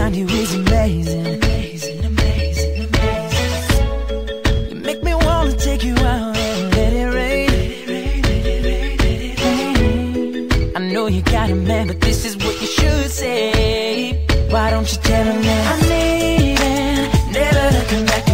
around you is amazing. Amazing, amazing, amazing. You make me wanna take you out and let it rain. I know you got a man, but this is what you should say. Why don't you tell him that I'm leaving, never looking back